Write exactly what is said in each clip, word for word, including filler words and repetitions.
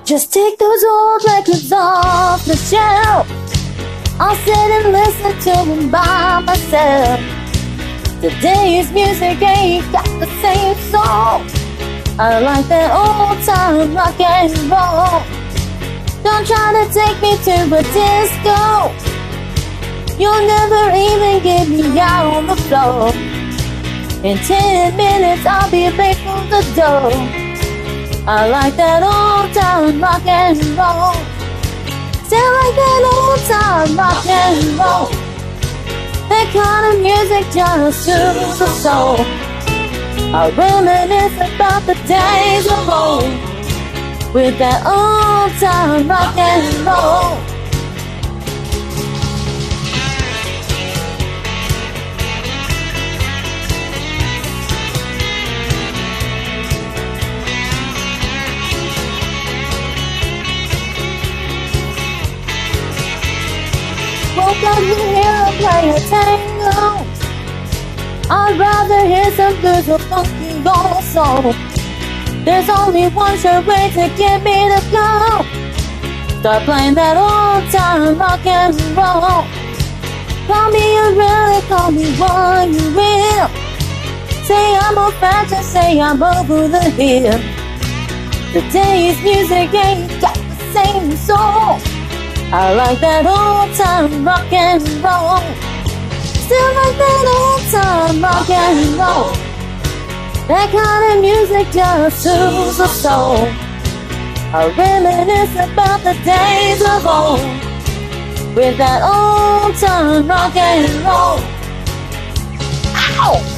Just take those old records off the shelf. I'll sit and listen to them by myself. Today's music ain't got the same soul. I like that old time rock and roll. Don't try to take me to a disco. You'll never even get me out on the floor. In ten minutes I'll be late for the door. I like that old time rock and roll. Still like that old time rock and roll. That kind of music just soothes the soul. I reminisce about the days of old with that old time rock and roll. Woke up to hear her play a tango. I'd rather hear some blues or funky old soul. There's only one sure way to get me to go. Start playing that old time rock and roll. Call me a really, call me what you will. Say I'm old fashioned, say I'm over the hill. Today's music ain't got the same soul. I like that old time rock and roll. Still like that old time rock and roll. That kind of music just soothes the soul. I reminisce about the days of old with that old time rock and roll. Ow!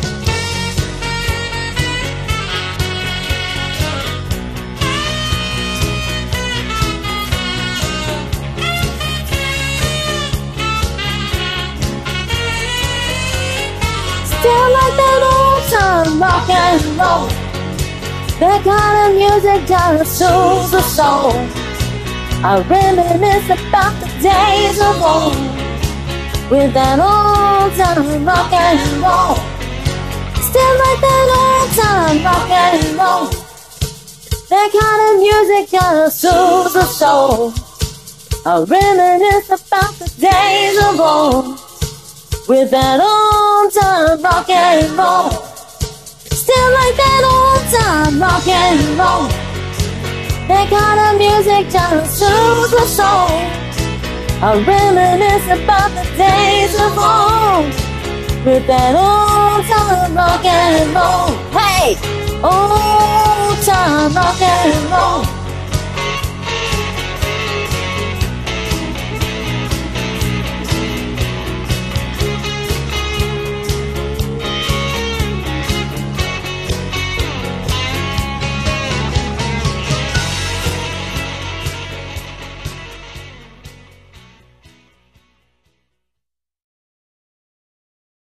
Still like that old time rock and roll. That kind of music just soothes the soul. I reminisce about the days of old with that old time rock and roll. Still like that old time rock and roll. That kind of music just soothes the soul. I reminisce about the days of old with that old time rock and roll. Still like that old time rock and roll. That kind of music just soothes the soul. I reminisce about the days of old with that old time rock and roll. Hey! Old time rock and roll.